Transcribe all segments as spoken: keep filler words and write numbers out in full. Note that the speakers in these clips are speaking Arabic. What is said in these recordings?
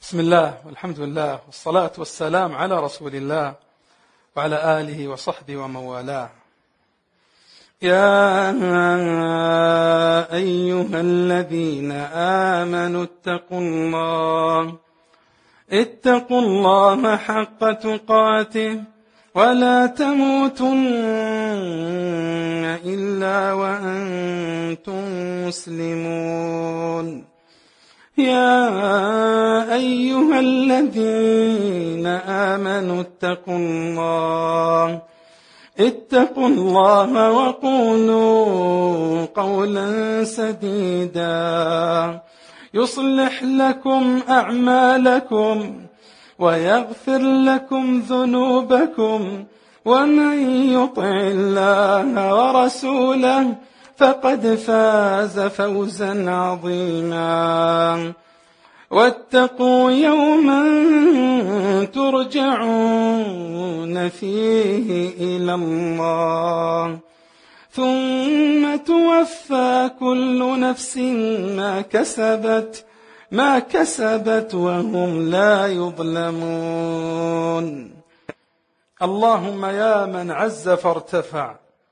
بسم الله والحمد لله والصلاة والسلام على رسول الله وعلى آله وصحبه ومن والاه. يا أيها الذين آمنوا اتقوا الله اتقوا الله حق تقاته ولا تموتن إلا وأنتم مسلمون. يا أيها الذين آمنوا اتقوا الله اتقوا الله وقولوا قولا سديدا يصلح لكم أعمالكم ويغفر لكم ذنوبكم، ومن يطع الله ورسوله فقد فاز فوزا عظيما. واتقوا يوما ترجعون فيه إلى الله ثم توفى كل نفس ما كسبت ما كسبت وهم لا يظلمون. اللهم يا من عز فارتفع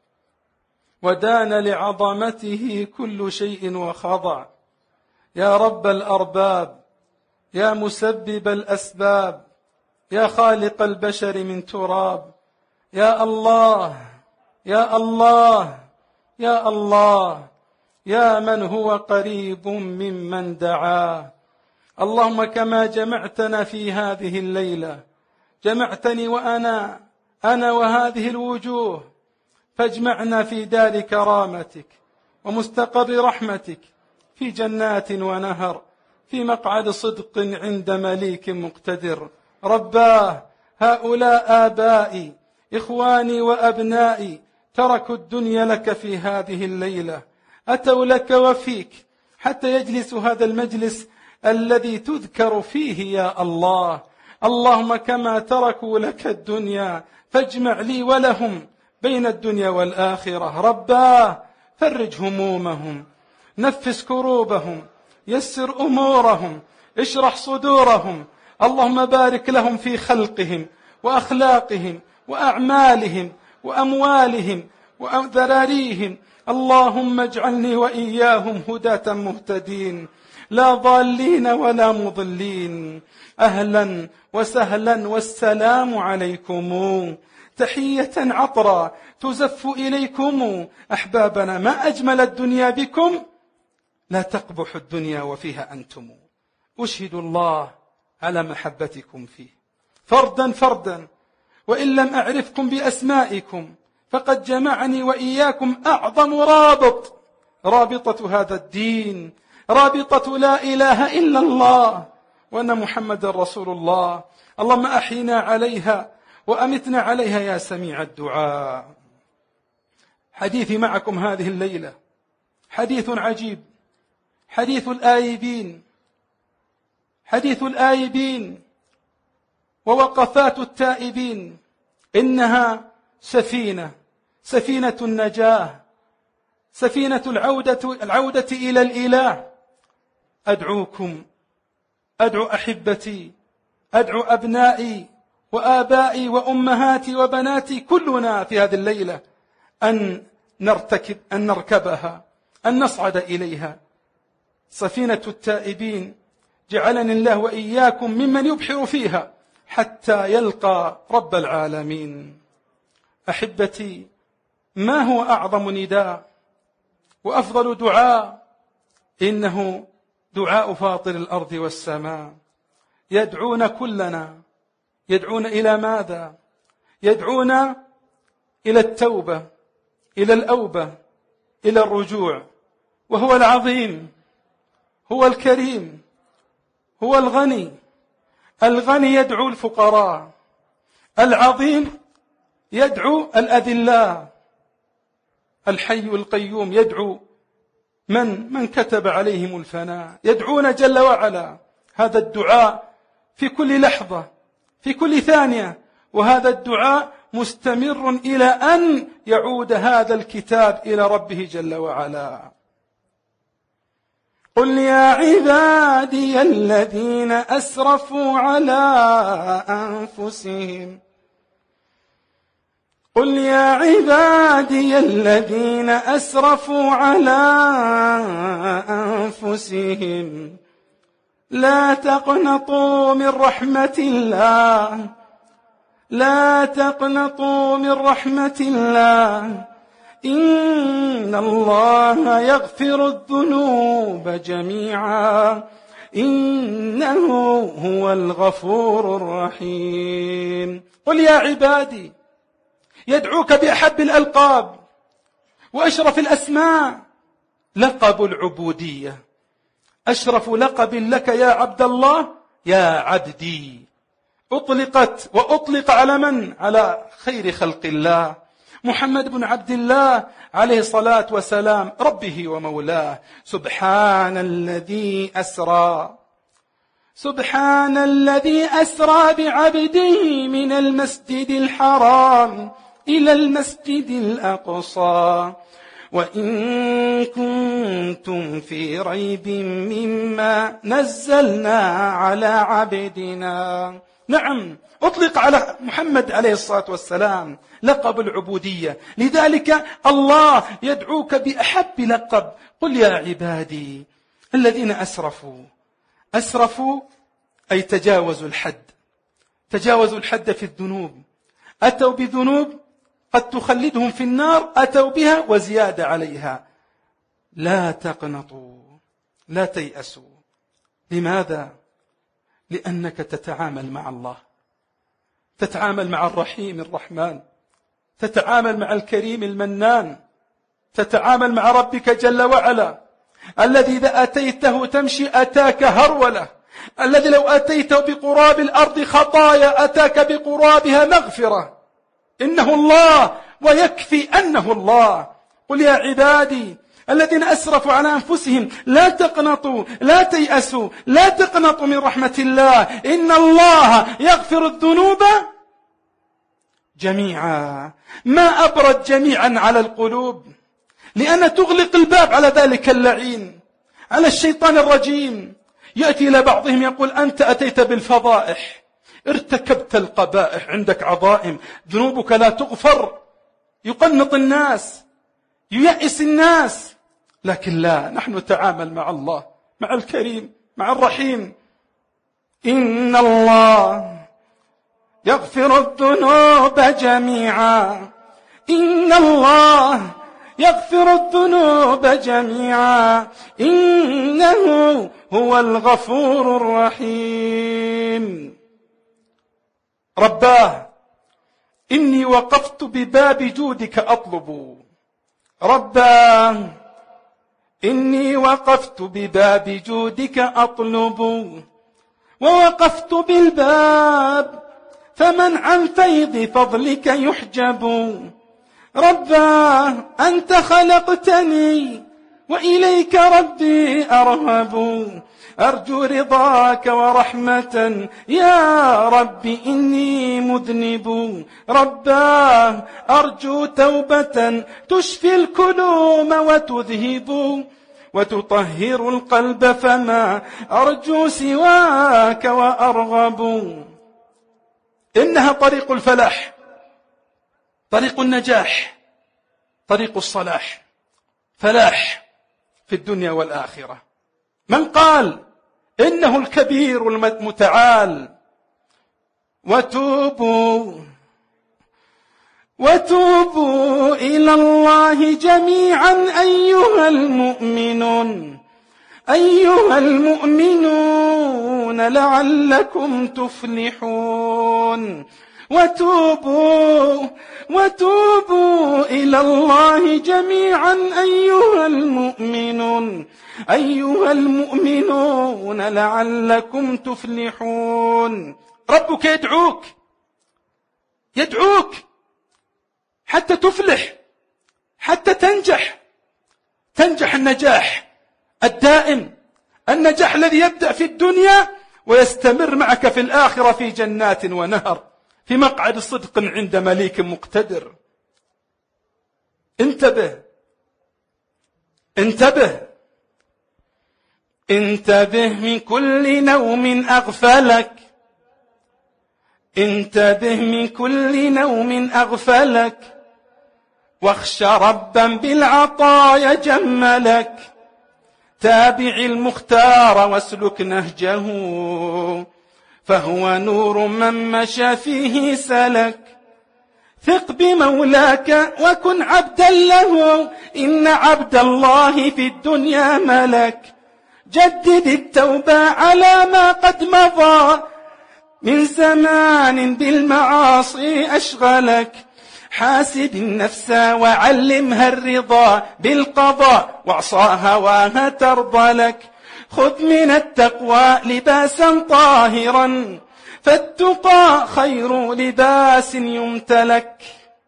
ودان لعظمته كل شيء وخضع، يا رب الأرباب، يا مسبب الأسباب، يا خالق البشر من تراب، يا الله يا الله يا الله، يا من هو قريب ممن دعاه. اللهم كما جمعتنا في هذه الليلة جمعتني وأنا أنا وهذه الوجوه، فاجمعنا في دار كرامتك ومستقر رحمتك، في جنات ونهر، في مقعد صدق عند مليك مقتدر. رباه، هؤلاء آبائي إخواني وأبنائي تركوا الدنيا لك في هذه الليلة، أتوا لك وفيك حتى يجلس هذا المجلس الذي تذكر فيه يا الله. اللهم كما تركوا لك الدنيا فاجمع لي ولهم بين الدنيا والآخرة. رباه، فرج همومهم، نفس كروبهم، يسر أمورهم، اشرح صدورهم. اللهم بارك لهم في خلقهم وأخلاقهم وأعمالهم وأموالهم وذراريهم. اللهم اجعلني وإياهم هداة مهتدين، لا ضالين ولا مضلين. أهلا وسهلا والسلام عليكم، تحية عطرا تزف إليكم أحبابنا. ما أجمل الدنيا بكم، لا تقبح الدنيا وفيها أنتم. أشهد الله على محبتكم فيه فردا فردا، وإن لم أعرفكم بأسمائكم فقد جمعني وإياكم أعظم رابط، رابطة هذا الدين، رابطة لا إله إلا الله وأن محمد رسول الله. اللهم أحينا عليها وأمتنا عليها يا سميع الدعاء. حديثي معكم هذه الليلة حديث عجيب، حديث الآيبين، حديث الآيبين ووقفات التائبين. إنها سفينة، سفينة النجاة، سفينة العودة, العودة إلى الإله. أدعوكم، أدعو أحبتي، أدعو أبنائي وآبائي وأمهاتي وبناتي، كلنا في هذه الليلة أن نرتكب أن نركبها، أن نصعد إليها. سفينة التائبين جعلني الله وإياكم ممن يبحر فيها حتى يلقى رب العالمين. أحبتي، ما هو أعظم نداء وأفضل دعاء؟ إنه دعاء فاطر الأرض والسماء. يدعون كلنا، يدعون إلى ماذا؟ يدعون إلى التوبة، إلى الأوبة، إلى الرجوع. وهو العظيم، هو الكريم، هو الغني. الغني يدعو الفقراء، العظيم يدعو الأذلاء، الحي القيوم يدعو من من كتب عليهم الفناء. يدعون جل وعلا. هذا الدعاء في كل لحظة، في كل ثانية، وهذا الدعاء مستمر إلى أن يعود هذا الكتاب إلى ربه جل وعلا. قل يا عبادي الذين أسرفوا على أنفسهم قل يا عبادي الذين أسرفوا على أنفسهم لا تقنطوا من رحمة الله لا تقنطوا من رحمة الله إن الله يغفر الذنوب جميعا إنه هو الغفور الرحيم. قل يا عبادي، يدعوك بأحب الألقاب وأشرف الأسماء، لقب العبودية، أشرف لقب لك يا عبد الله يا عبدي. أطلقت وأطلق على من؟ على خير خلق الله محمد بن عبد الله عليه الصلاة والسلام، ربه ومولاه. سبحان الذي أسرى سبحان الذي أسرى بعبده من المسجد الحرام إلى المسجد الأقصى وإن كنتم في ريب مما نزلنا على عبدنا. نعم، أطلق على محمد عليه الصلاة والسلام لقب العبودية، لذلك الله يدعوك بأحب لقب. قل يا عبادي الذين أسرفوا أسرفوا أي تجاوزوا الحد تجاوزوا الحد في الذنوب، أتوا بذنوب قد تخلدهم في النار، أتوا بها وزيادة عليها. لا تقنطوا، لا تيأسوا. لماذا؟ لأنك تتعامل مع الله، تتعامل مع الرحيم الرحمن، تتعامل مع الكريم المنان، تتعامل مع ربك جل وعلا الذي إذا أتيته تمشي أتاك هرولة، الذي لو أتيته بقراب الأرض خطايا أتاك بقرابها مغفرة. إنه الله ويكفي أنه الله. قل يا عبادي الذين أسرفوا على أنفسهم لا تقنطوا، لا تيأسوا، لا تقنطوا من رحمة الله، إن الله يغفر الذنوب جميعا. ما أبرد جميعا على القلوب، لأن تغلق الباب على ذلك اللعين، على الشيطان الرجيم. يأتي إلى بعضهم يقول أنت أتيت بالفضائح، ارتكبت القبائح، عندك عظائم، ذنوبك لا تغفر. يقنط الناس، ييأس الناس. لكن لا، نحن نتعامل مع الله، مع الكريم، مع الرحيم. إن الله يغفر الذنوب جميعا إن الله يغفر الذنوب جميعا إنه هو الغفور الرحيم. رباه إني وقفت بباب جودك أطلب رباه إني وقفت بباب جودك أطلب ووقفت بالباب فمن عن فيض فضلك يحجب. رباه أنت خلقتني وإليك ربي أرهب أرجو رضاك ورحمة يا ربي إني مذنب. رباه أرجو توبة تشفي الكلوم وتذهب وتطهر القلب فما أرجو سواك وأرغب. إنها طريق الفلاح، طريق النجاح، طريق الصلاح، فلاح في الدنيا والآخرة. من قال إنه الكبير المتعال. وتوبوا وتوبوا إلى الله جميعا أيها المؤمنون أيها المؤمنون لعلكم تفلحون. وتوبوا وتوبوا إلى الله جميعا أيها المؤمنون أيها المؤمنون لعلكم تفلحون. ربك يدعوك يدعوك حتى تفلح، حتى تنجح تنجح النجاح الدائم، النجاح الذي يبدأ في الدنيا ويستمر معك في الآخرة في جنات ونهر، في مقعد صدق عند مليك مقتدر. انتبه انتبه انتبه من كل نوم أغفلك، انتبه من كل نوم أغفلك، واخش ربا بالعطايا جملك. تابع المختار واسلك نهجه، فهو نور من مشى فيه سلك. ثق بمولاك وكن عبدا له، إن عبد الله في الدنيا ملك. جدد التوبة على ما قد مضى من زمان بالمعاصي أشغلك. حاسب النفس وعلمها الرضا بالقضاء، واعصى هواها ترضى لك. خذ من التقوى لباسا طاهرا، فالتقى خير لباس يمتلك.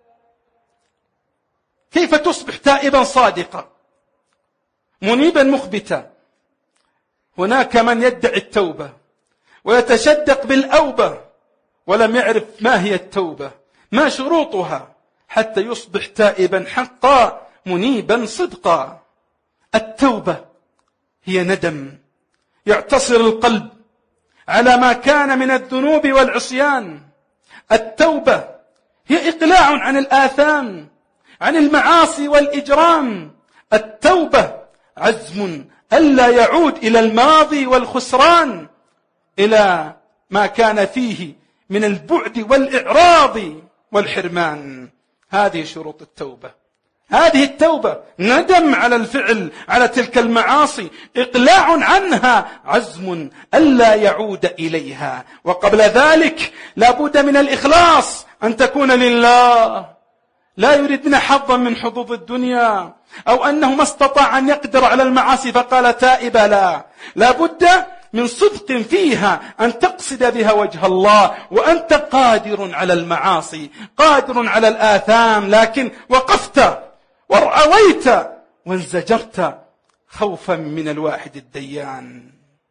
كيف تصبح تائبا صادقا منيبا مخبتا؟ هناك من يدعي التوبة ويتشدق بالأوبة ولم يعرف ما هي التوبة، ما شروطها حتى يصبح تائبا حقا منيبا صدقا. التوبة هي ندم يعتصر القلب على ما كان من الذنوب والعصيان. التوبة هي إقلاع عن الآثام، عن المعاصي والإجرام. التوبة عزم ألا يعود إلى الماضي والخسران، إلى ما كان فيه من البعد والإعراض والحرمان. هذه شروط التوبة. هذه التوبة ندم على الفعل، على تلك المعاصي، إقلاع عنها، عزم ألا يعود إليها. وقبل ذلك لا بد من الإخلاص، أن تكون لله، لا يريدنا حظا من حظوظ الدنيا، أو أنه ما استطاع أن يقدر على المعاصي فقال تائبا. لا، لا بد من صدق فيها، أن تقصد بها وجه الله، وأنت قادر على المعاصي، قادر على الآثام، لكن وقفت ورأويت وانزجرت خوفا من الواحد الديان.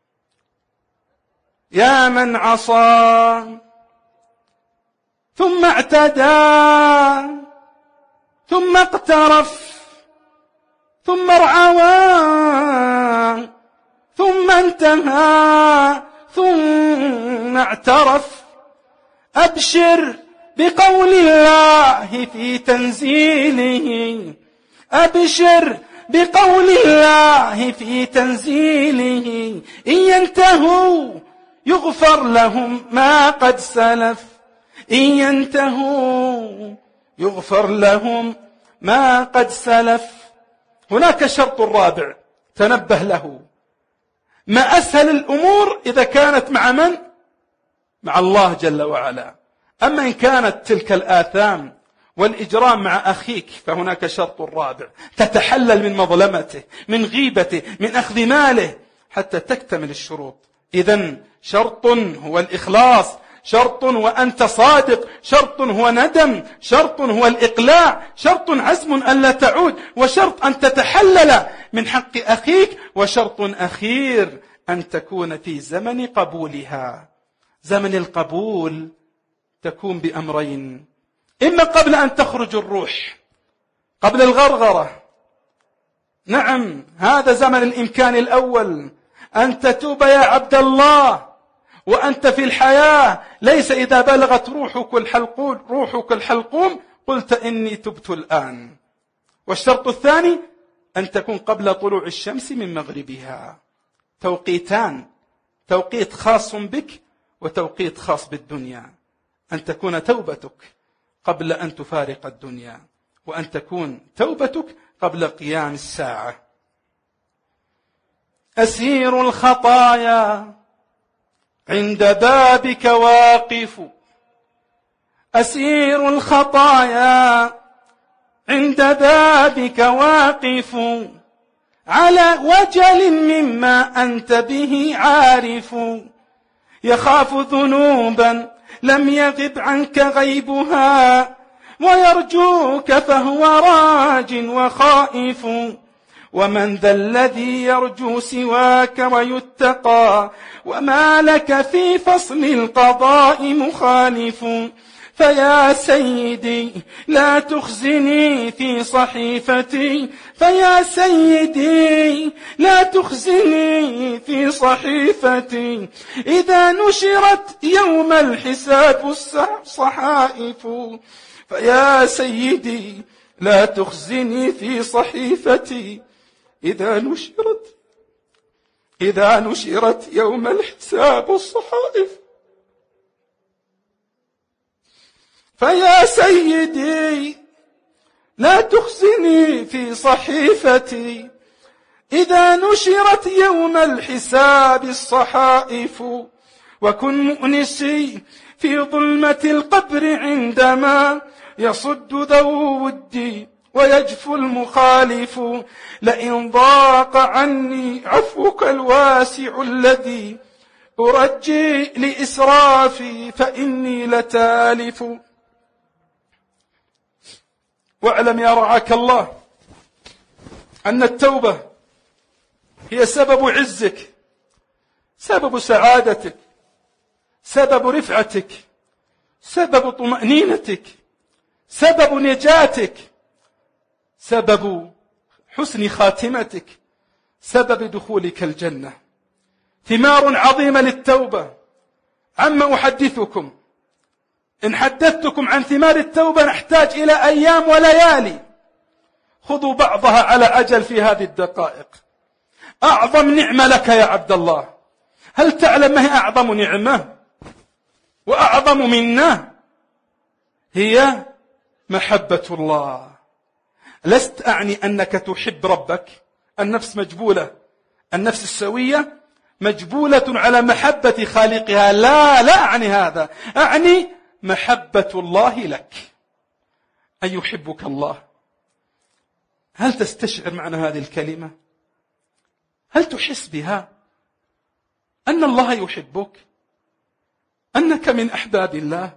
يا من عصى ثم اعتدى ثم اقترف ثم رعوى ثم انتهى ثم اعترف، أبشر بقول الله في تنزيله، أبشر بقول الله في تنزيله. إن ينتهوا يغفر لهم ما قد سلف، إن ينتهوا يغفر لهم ما قد سلف. هناك شرط رابع تنبه له. ما أسهل الأمور إذا كانت مع من؟ مع الله جل وعلا. أما إن كانت تلك الآثام والإجرام مع أخيك فهناك شرط رابع، تتحلل من مظلمته، من غيبته، من أخذ ماله، حتى تكتمل الشروط. إذن شرط هو الإخلاص، شرط وأنت صادق، شرط هو ندم، شرط هو الإقلاع، شرط عزم ألا تعود، وشرط أن تتحلل من حق أخيك، وشرط أخير أن تكون في زمن قبولها. زمن القبول تكون بأمرين: إما قبل أن تخرج الروح، قبل الغرغرة. نعم، هذا زمن الإمكان الأول، أن تتوب يا عبد الله وأنت في الحياة، ليس إذا بلغت روحك الحلقوم روحك الحلقوم قلت إني تبت الآن. والشرط الثاني أن تكون قبل طلوع الشمس من مغربها. توقيتان، توقيت خاص بك وتوقيت خاص بالدنيا. أن تكون توبتك قبل أن تفارق الدنيا، وأن تكون توبتك قبل قيام الساعة. أسير الخطايا عند بابك واقف، أسير الخطايا عند بابك واقف، على وجل مما أنت به عارف. يخاف ذنوبا لم يغب عنك غيبها، ويرجوك فهو راج وخائف. ومن ذا الذي يرجو سواك ويتقى، وما لك في فصل القضاء مخالف. فيا سيدي لا تخزني في صحيفتي، فيا سيدي لا تخزني في صحيفتي إذا نشرت يوم الحساب الصحائف. فيا سيدي لا تخزني في صحيفتي إذا نشرت إذا نشرت يوم الحساب الصحائف. فيا سيدي لا تخزني في صحيفتي إذا نشرت يوم الحساب الصحائف. وكن مؤنسي في ظلمة القبر عندما يصد ذو ودي ويجفو المخالف. لئن ضاق عني عفوك الواسع الذي أرجي لإسرافي فإني لتالف. واعلم يا رعاك الله أن التوبة هي سبب عزك، سبب سعادتك، سبب رفعتك، سبب طمأنينتك، سبب نجاتك، سبب حسن خاتمتك، سبب دخولك الجنة. ثمار عظيمة للتوبة. عما أحدثكم، إن حدثتكم عن ثمار التوبة نحتاج إلى أيام وليالي. خذوا بعضها على عجل في هذه الدقائق. أعظم نعمة لك يا عبد الله، هل تعلم ما هي أعظم نعمة وأعظم منة؟ هي محبة الله. لست أعني أنك تحب ربك، النفس مجبولة، النفس السوية مجبولة على محبة خالقها، لا لا أعني هذا، أعني محبة الله لك، أن يحبك الله. هل تستشعر معنى هذه الكلمة؟ هل تحس بها؟ أن الله يحبك، أنك من أحباب الله،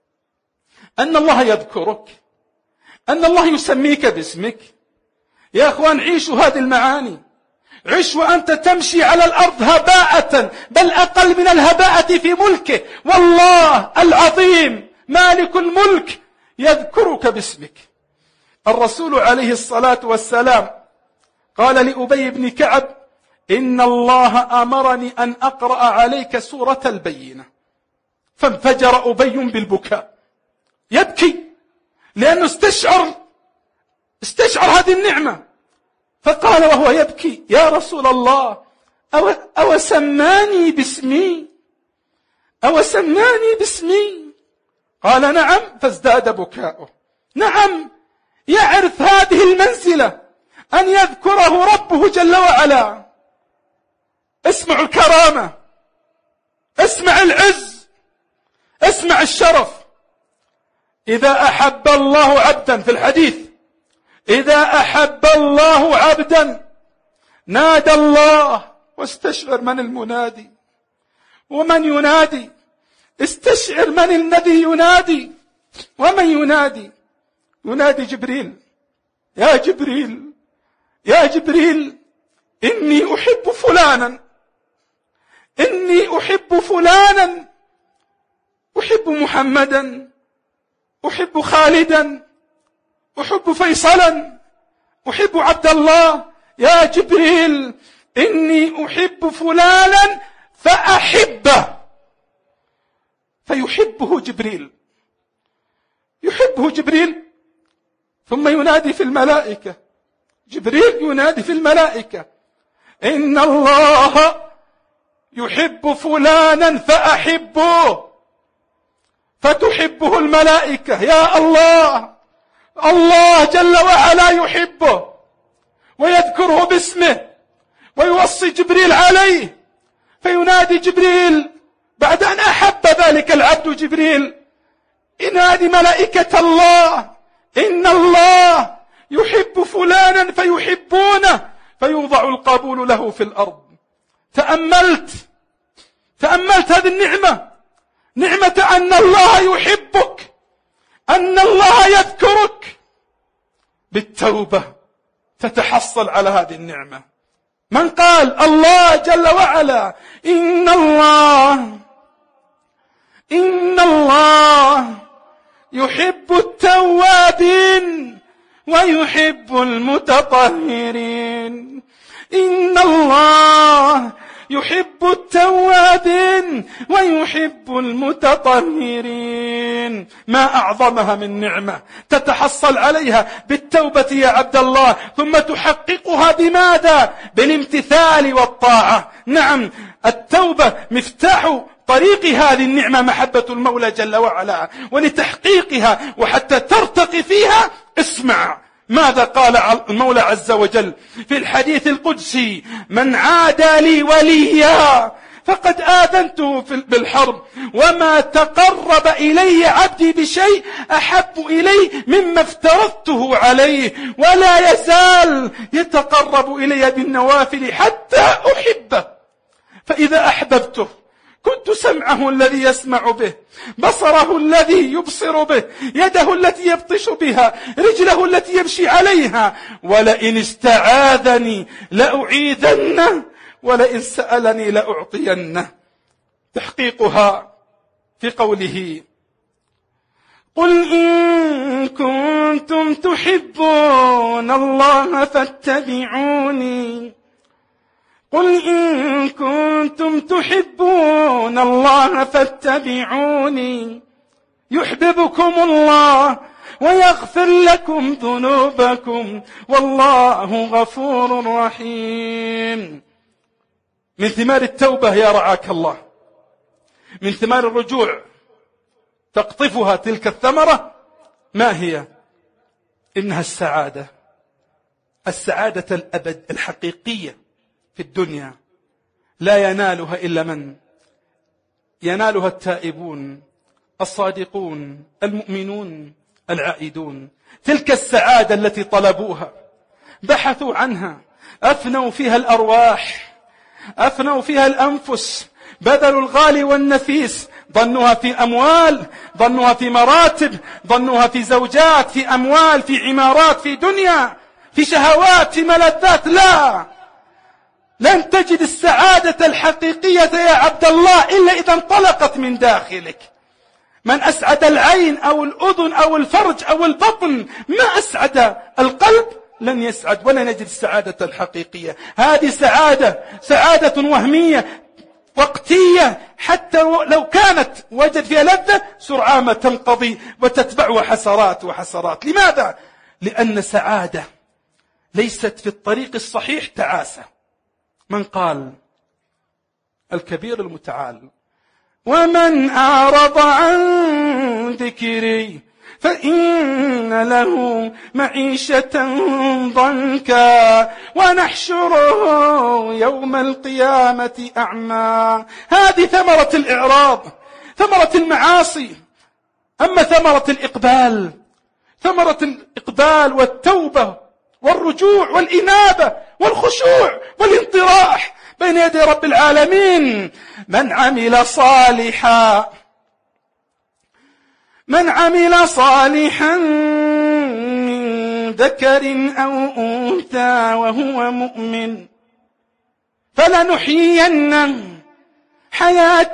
أن الله يذكرك، أن الله يسميك باسمك. يا أخوان عيشوا هذه المعاني، عش وأنت تمشي على الأرض هباءة، بل أقل من الهباءة في ملكه. والله العظيم مالك الملك يذكرك باسمك. الرسول عليه الصلاة والسلام قال لأبي بن كعب: إن الله أمرني أن أقرأ عليك سورة البينة. فانفجر أبي بالبكاء، يبكي لأنه استشعر استشعر هذه النعمة. فقال وهو يبكي: يا رسول الله، أو, أو سماني باسمي أو سماني باسمي قال: نعم. فازداد بكاؤه. نعم، يعرف هذه المنزلة أن يذكره ربه جل وعلا. اسمع الكرامة، اسمع العز، اسمع الشرف. إذا أحب الله عبدا، في الحديث: إذا أحب الله عبدا نادى الله. واستشعر من المنادي ومن ينادي، استشعر من الذي ينادي ومن ينادي. ينادي جبريل: يا جبريل، يا جبريل، إني أحب فلانا، إني أحب فلانا، أحب محمدا، أحب خالدا، أحب فيصلا، أحب عبد الله. يا جبريل، إني أحب فلانا فأحبه. فيحبه جبريل، يحبه جبريل. ثم ينادي في الملائكة، جبريل ينادي في الملائكة: إن الله يحب فلانا فأحبه. فتحبه الملائكة. يا الله، الله جل وعلا يحبه ويذكره باسمه ويوصي جبريل عليه. فينادي جبريل بعد أن أحب ذلك العبد جبريل، ينادي ملائكة الله: إن الله يحب فلانا فيحبونه. فيوضع القبول له في الأرض. تأملت تأملت هذه النعمة، نعمة أن الله يحبك، أن الله يذكرك. بالتوبة تتحصل على هذه النعمة. من قال؟ الله جل وعلا: إن الله إن الله يحب التوابين ويحب المتطهرين. إن الله يحب التوابين ويحب المتطهرين. ما أعظمها من نعمة تتحصل عليها بالتوبة يا عبد الله، ثم تحققها بماذا؟ بالامتثال والطاعة. نعم، التوبة مفتاح طريق هذه النعمة محبة المولى جل وعلا، ولتحقيقها وحتى ترتقي فيها اسمع ماذا قال المولى عز وجل في الحديث القدسي: من عادى لي وليا فقد آذنته بالحرب، وما تقرب إلي عبدي بشيء أحب إلي مما افترضته عليه، ولا يزال يتقرب إلي بالنوافل حتى أحبه، فإذا أحببته كنت سمعه الذي يسمع به، بصره الذي يبصر به، يده التي يبطش بها، رجله التي يمشي عليها، ولئن استعاذني لأعيذنه، ولئن سألني لأعطينه. تحقيقها في قوله: قل إن كنتم تحبون الله فاتبعوني قل إن كنتم تحبون الله فاتبعوني يحببكم الله ويغفر لكم ذنوبكم والله غفور رحيم. من ثمار التوبة يا رعاك الله، من ثمار الرجوع تقطفها تلك الثمرة، ما هي؟ إنها السعادة، السعادة الأبد الحقيقية في الدنيا، لا ينالها إلا من ينالها التائبون الصادقون المؤمنون العائدون. تلك السعادة التي طلبوها، بحثوا عنها، أفنوا فيها الأرواح، أفنوا فيها الأنفس، بذلوا الغالي والنفيس، ظنوها في أموال، ظنوها في مراتب، ظنوها في زوجات، في أموال، في عمارات، في دنيا، في شهوات، في ملذات. لا، لن تجد السعادة الحقيقية يا عبد الله إلا إذا انطلقت من داخلك. من أسعد العين أو الأذن أو الفرج أو البطن ما أسعد القلب لن يسعد، ولن يجد السعادة الحقيقية. هذه سعادة سعادة وهمية وقتية، حتى لو كانت وجد فيها لذة سرعان ما تنقضي وتتبعها حسرات وحسرات. لماذا؟ لأن سعادة ليست في الطريق الصحيح تعاسة. من قال؟ الكبير المتعال: ومن أعرض عن ذكري فإن له معيشة ضنكا ونحشره يوم القيامة أعمى. هذه ثمرة الإعراض، ثمرة المعاصي. أما ثمرة الإقبال، ثمرة الإقبال والتوبة والرجوع والإنابة والخشوع والانطراح بين يدي رب العالمين. من عمل صالحا من عمل صالحا من ذكر أو أنثى وهو مؤمن فلنحيينه حياة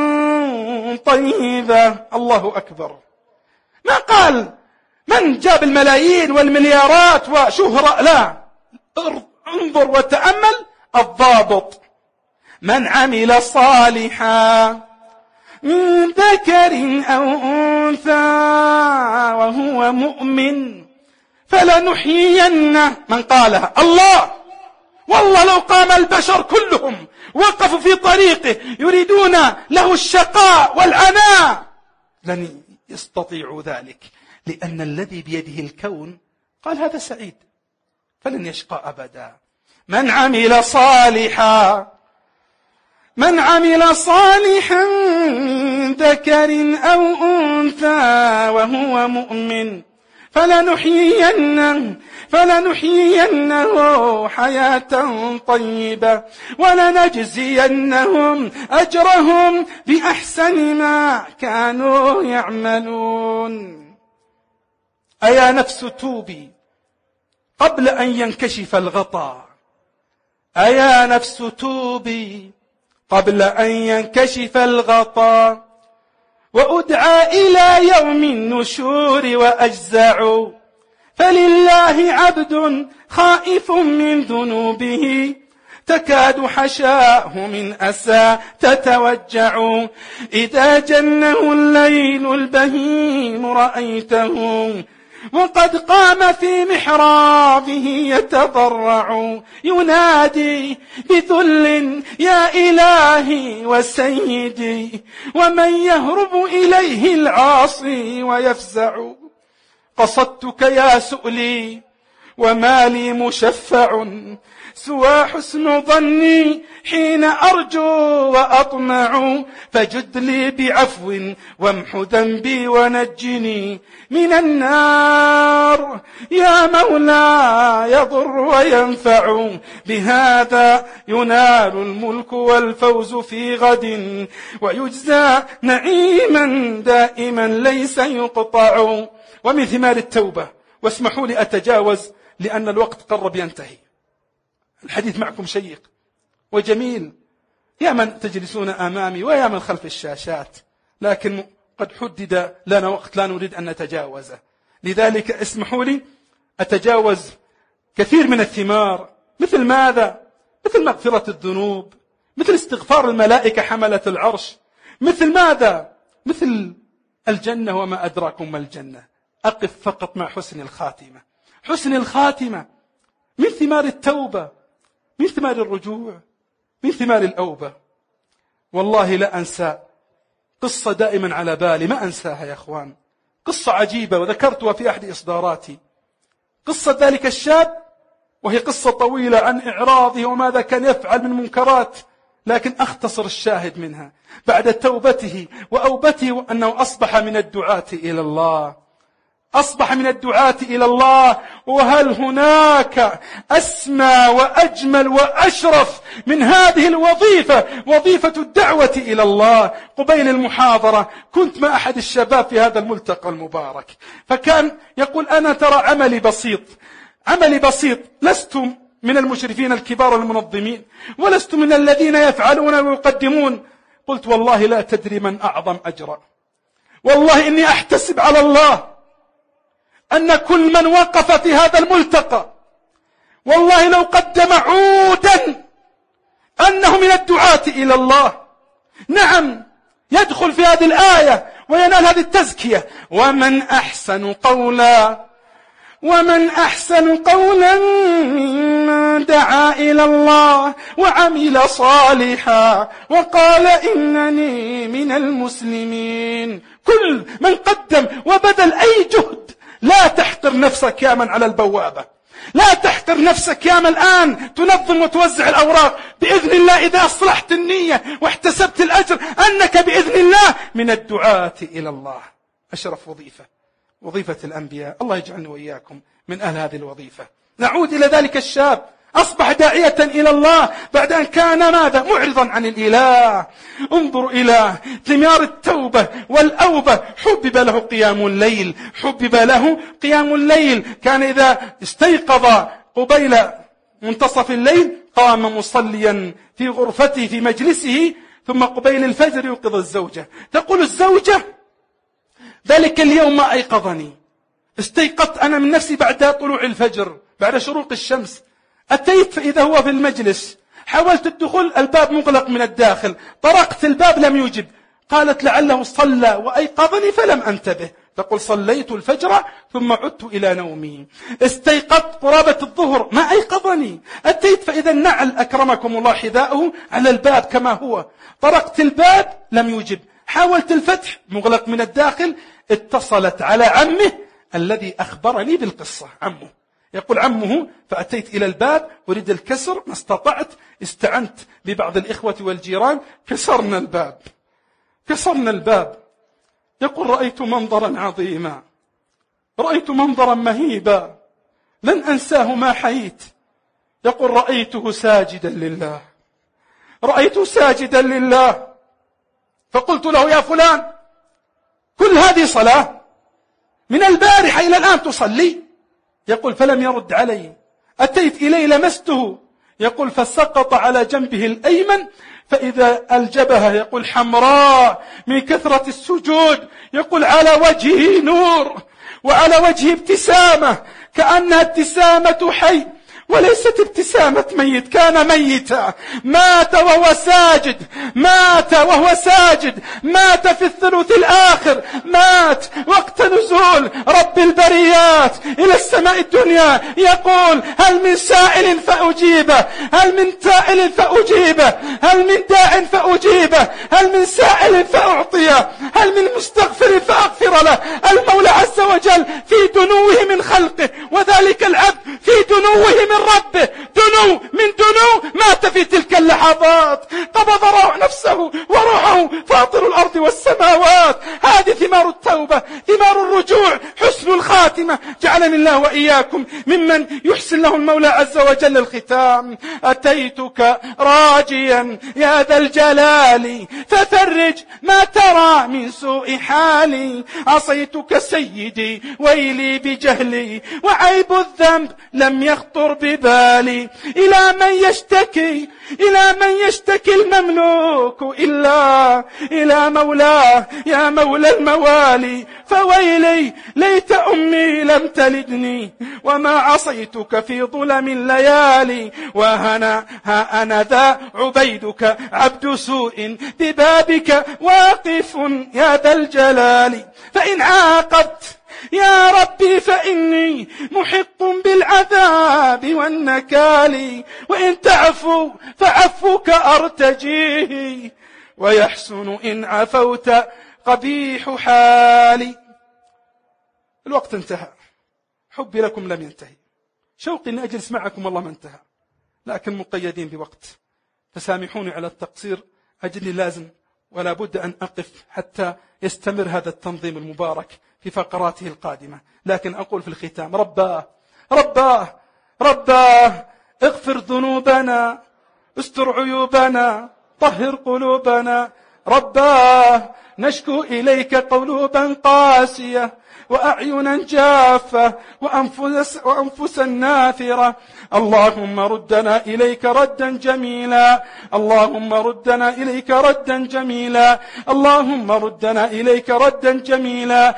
طيبة. الله أكبر. ما قال من جاب الملايين والمليارات وشهرة، لا، انظر وتأمل الضابط. من عمل صالحا من ذكر أو أنثى وهو مؤمن فلنحيينه. من قالها؟ الله. والله لو قام البشر كلهم وقفوا في طريقه يريدون له الشقاء والعناء لن يستطيعوا ذلك، لأن الذي بيده الكون قال هذا سعيد فلن يشقى أبدا. من عمل صالحا من عمل صالحا من ذكر أو أنثى وهو مؤمن فلنحيينه فلنحيينه حياة طيبة ولنجزينهم أجرهم بأحسن ما كانوا يعملون. أيا نفس توبي قبل أن ينكشف الغطاء، أيا نفس توبي قبل أن ينكشف الغطاء، وأدعى إلى يوم النشور وأجزع فلله عبد خائف من ذنوبه تكاد حشاه من أسى تتوجع إذا جنه الليل البهيم رأيته وقد قام في محرابه يتضرع ينادي بذل يا إلهي وسيدي ومن يهرب إليه العاصي ويفزع قصدتك يا سؤلي وما لي مشفع سوى حسن ظني حين أرجو وأطمع فجد لي بعفو وامح ذنبي ونجني من النار يا مولا يضر وينفع بهذا ينال الملك والفوز في غد ويجزى نعيما دائما ليس يقطع. ومن ثمار التوبة، واسمحوا لي أتجاوز لأن الوقت قرب ينتهي، الحديث معكم شيق وجميل يا من تجلسون أمامي ويا من خلف الشاشات، لكن قد حدد لنا وقت لا نريد أن نتجاوزه، لذلك اسمحوا لي أتجاوز كثير من الثمار. مثل ماذا؟ مثل مغفرة الذنوب، مثل استغفار الملائكة حملة العرش، مثل ماذا؟ مثل الجنة وما أدراكم ما الجنة. أقف فقط مع حسن الخاتمة. حسن الخاتمة من ثمار التوبة، من ثمار الرجوع، من ثمار الأوبة. والله لا أنسى قصة دائما على بالي، ما أنساها يا أخوان، قصة عجيبة وذكرتها في أحد إصداراتي، قصة ذلك الشاب، وهي قصة طويلة عن إعراضه وماذا كان يفعل من منكرات، لكن أختصر الشاهد منها بعد توبته وأوبته أنه أصبح من الدعاة إلى الله، أصبح من الدعاة إلى الله. وهل هناك أسمى وأجمل وأشرف من هذه الوظيفة، وظيفة الدعوة إلى الله؟ قبيل المحاضرة كنت مع أحد الشباب في هذا الملتقى المبارك، فكان يقول أنا ترى عملي بسيط، عملي بسيط، لست من المشرفين الكبار والمنظمين، ولست من الذين يفعلون ويقدمون. قلت والله لا تدري من أعظم أجرا، والله إني أحتسب على الله أن كل من وقف في هذا الملتقى والله لو قدم عودا أنه من الدعاة إلى الله. نعم يدخل في هذه الآية وينال هذه التزكية. ومن أحسن قولا ومن أحسن قولا ممن دعا إلى الله وعمل صالحا وقال إنني من المسلمين. كل من قدم وبذل أي جهد، لا تحقر نفسك يا من على البوابة، لا تحقر نفسك يا من الآن تنظم وتوزع الأوراق. بإذن الله إذا أصلحت النية واحتسبت الأجر أنك بإذن الله من الدعاة إلى الله. أشرف وظيفة، وظيفة الأنبياء، الله يجعلنا وإياكم من أهل هذه الوظيفة. نعود إلى ذلك الشاب، أصبح داعية إلى الله بعد أن كان ماذا؟ معرضا عن الإله. انظر إلى ثمار التوبة والأوبة. حبب له قيام الليل، حبب له قيام الليل. كان إذا استيقظ قبيل منتصف الليل قام مصليا في غرفته في مجلسه، ثم قبيل الفجر يوقظ الزوجة. تقول الزوجة ذلك اليوم ما أيقظني، استيقظت أنا من نفسي بعد طلوع الفجر، بعد شروق الشمس. أتيت فإذا هو في المجلس، حاولت الدخول الباب مغلق من الداخل، طرقت الباب لم يجب. قالت لعله صلى وأيقظني فلم أنتبه. تقول صليت الفجر ثم عدت إلى نومي، استيقظت قرابة الظهر ما أيقظني. أتيت فإذا النعل أكرمكم الله حذاؤه على الباب كما هو، طرقت الباب لم يجب، حاولت الفتح مغلق من الداخل. اتصلت على عمه الذي أخبرني بالقصة، عمه يقول عمه فأتيت إلى الباب أريد الكسر ما استطعت، استعنت ببعض الإخوة والجيران، كسرنا الباب كسرنا الباب. يقول رأيت منظرا عظيما، رأيت منظرا مهيبا لن أنساه ما حييت. يقول رأيته ساجدا لله، رأيته ساجدا لله. فقلت له يا فلان كل هذه صلاة من البارحة إلى الآن تصلي؟ يقول فلم يرد علي. أتيت إليه لمسته، يقول فسقط على جنبه الأيمن فإذا الجبهة يقول حمراء من كثرة السجود. يقول على وجهه نور وعلى وجهه ابتسامة. كأنها ابتسامة حي وليست ابتسامة ميت، كان ميتا، مات وهو ساجد، مات وهو ساجد، مات في الثلث الآخر، مات وقت نزول رب البريات إلى السماء الدنيا يقول: هل من سائل فأجيبه، هل من تائل فأجيبه، هل من داع فأجيبه، هل من سائل فأعطيه، هل من مستغفر فأغفر له. المولى عز وجل في دنوه من خلقه، وذلك العبد في دنوه من ربه، دنو من دنو، مات في تلك اللحظات، قبض روح نفسه وروحه فاطر الأرض والسماوات. هذه ثمار التوبة، ثمار الرجوع، حسن الخاتمة. جعلني الله وإياكم ممن يحسن له المولى عز وجل الختام. أتيتك راجيا يا ذا الجلال ففرج ما ترى من سوء حالي، عصيتك سيدي ويلي بجهلي وعيب الذنب لم يخطر ببالي. إلى من يشتكي، إلى من يشتكي المملوك إلا إلى مولاه يا مولى الموالي. فويلي ليت أمي لم تلدني وما عصيتك في ظلم الليالي. وهنا ها أنا ذا عبيدك عبد سوء ببابك واقف يا ذا الجلال. فإن عاقبت يا ربي فإني محق بالعذاب والنكال، وإن تعفو فعفوك أرتجيه ويحسن إن عفوت قبيح حالي. الوقت انتهى، حبي لكم لم ينتهي، شوقي أن أجلس معكم والله ما انتهى، لكن مقيدين بوقت، فسامحوني على التقصير. أجلي لازم ولا بد أن أقف حتى يستمر هذا التنظيم المبارك في فقراته القادمة. لكن أقول في الختام: رباه رباه رباه اغفر ذنوبنا، استر عيوبنا، طهر قلوبنا. رباه نشكو إليك قلوبا قاسية وأعينا جافة وأنفس وأنفسا ناثرة. اللهم ردنا إليك ردا جميلا، اللهم ردنا إليك ردا جميلا، اللهم ردنا إليك ردا جميلا.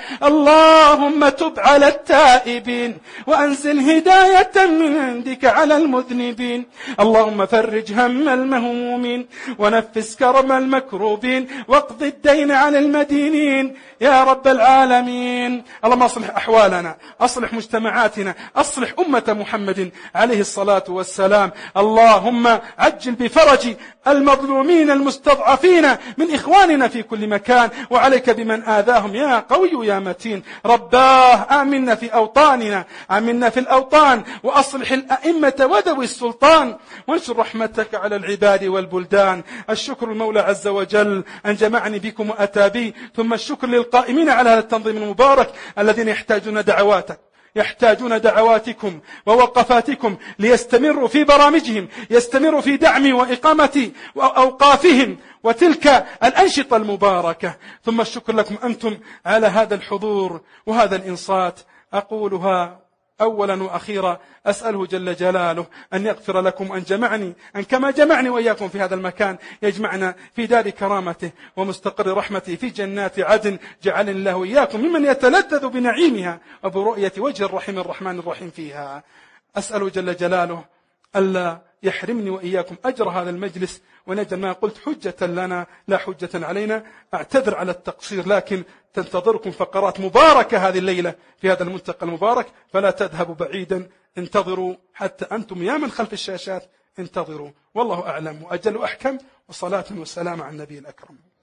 اللهم تب على التائبين وأنزل هداية من عندك على المذنبين. اللهم فرج هم المهمومين ونفس كرم المكروبين واقض الدين عن المدينين يا رب العالمين. اللهم أصلح أحوالنا، أصلح مجتمعاتنا، أصلح أمة محمد عليه الصلاة والسلام. اللهم عجل بفرج المظلومين المستضعفين من إخواننا في كل مكان، وعليك بمن آذاهم يا قوي يا متين. رباه آمنا في أوطاننا، آمنا في الأوطان، وأصلح الأئمة وذوي السلطان، وانشر رحمتك على العباد والبلدان. الشكر المولى عز وجل أن جمعني بكم وأتى بي، ثم الشكر للقائمين على هذا التنظيم المبارك الذين يحتاجون دعواتك، يحتاجون دعواتكم ووقفاتكم ليستمروا في برامجهم، يستمروا في دعم وإقامة أوقافهم وتلك الأنشطة المباركة. ثم الشكر لكم أنتم على هذا الحضور وهذا الإنصات. أقولها أولا وأخيرا، أسأله جل جلاله أن يغفر لكم أن جمعني أن كما جمعني وإياكم في هذا المكان يجمعنا في دار كرامته ومستقر رحمته في جنات عدن. جعلني الله وإياكم ممن يتلذذ بنعيمها وبرؤية وجه الرحيم الرحمن الرحيم فيها. أسأله جل جلاله ألا يحرمني وإياكم أجر هذا المجلس، ونجعل ما قلت حجة لنا لا حجة علينا. أعتذر على التقصير، لكن تنتظركم فقرات مباركة هذه الليلة في هذا الملتقى المبارك، فلا تذهبوا بعيدا، انتظروا حتى أنتم يا من خلف الشاشات انتظروا. والله أعلم وأجل وأحكم، وصلاة وسلام على النبي الأكرم.